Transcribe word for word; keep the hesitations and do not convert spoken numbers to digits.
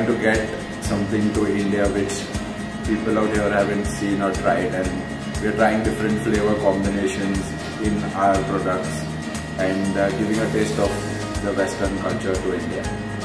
trying to get something to India which people out here haven't seen or tried, and we're trying different flavor combinations in our products and uh, giving a taste of the Western culture to India.